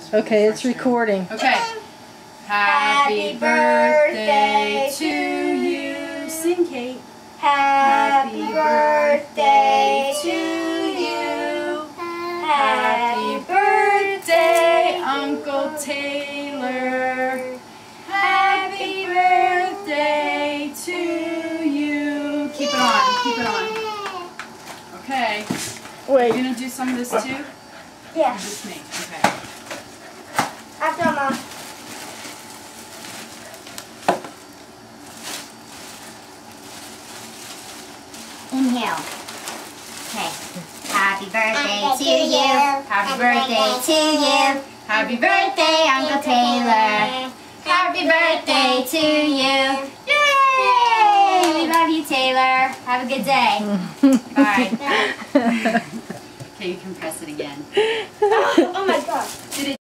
Okay, it's recording. Okay. Happy birthday to you. Sing, Kate. Happy birthday to you. Happy birthday, Uncle Taylor. Happy birthday to you. Keep it on. Keep it on. Okay. Wait. Are you going to do some of this too? Yeah. Or just me? Okay. After Mom. Inhale. Okay. Happy birthday to you. Happy birthday to you. Happy birthday, Uncle Taylor. Happy birthday to you. Yay! We love you, Taylor. Have a good day. Bye. Okay, you can press it again. Oh my God.